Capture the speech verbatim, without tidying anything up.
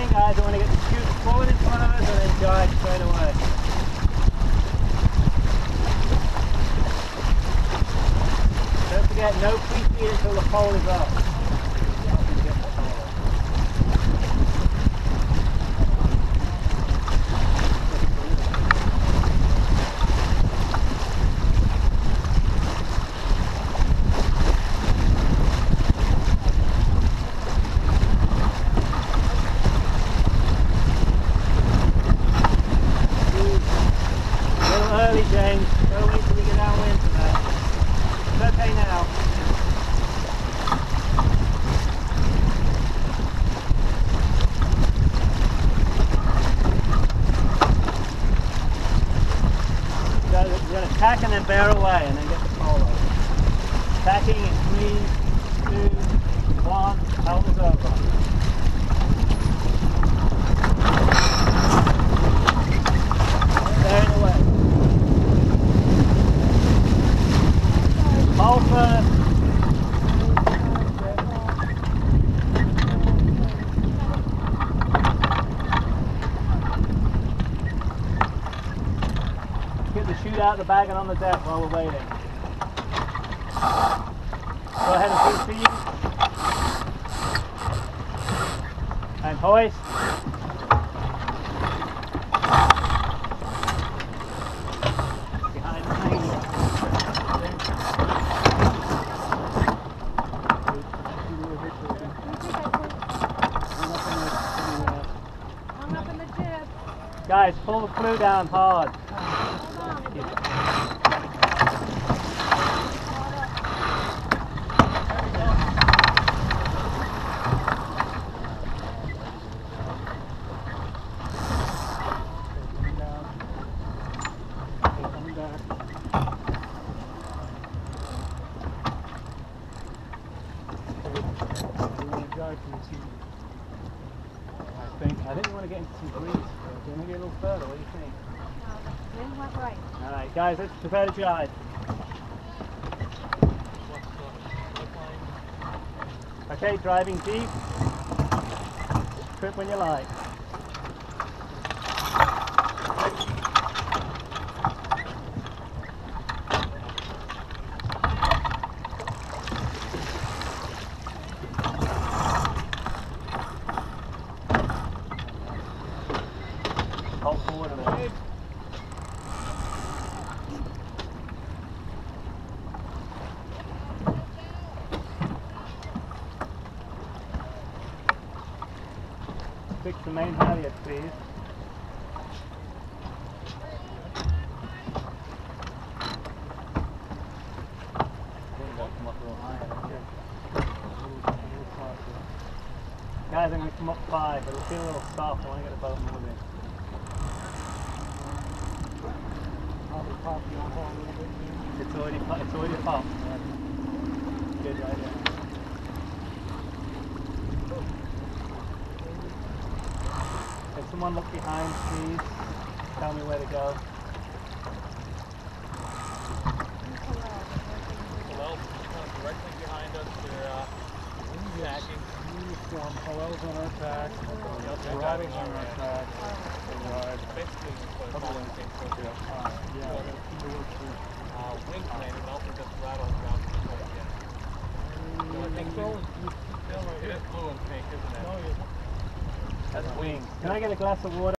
guys, I want to get the chute forward in front of us and then guide straight away. Don't forget, no pre-feed until the pole is up. Early, James. Don't wait till we get downwind for that. It's okay now. So you're going to tack and then bear away and then get the pole over. Tacking in three, two, one, helm is over. Bearing away. Pole first. Get the chute out of the bag and on the deck while we're waiting. Go ahead and pre-feed. And hoist. Behind the main. Hung up in the jib. Guys, pull the flue down hard. I think I think we want to get into some breeze. Can we get a little further? What do you think? No, the wind went right. All right, guys, let's prepare to jibe. Okay, driving deep. Trip when you like. Hold forward a minute. Fix the main halyard, please. Guys, I'm going to come up five, but it'll feel a little soft. I want to get the boat moving. It's already, it's already popped. Good right there. Can someone look behind, please? Tell me where to go. Well, directly behind us, they're uh, tacking. Uniform Hallel's on our tack. Rattles on our tack. Basically, what it's all in the same circle. Yeah. Uh, wing plane and also just rattles around the place, yeah. So I think we, it is blue and pink, isn't it? That's wings. Can I get a glass of water?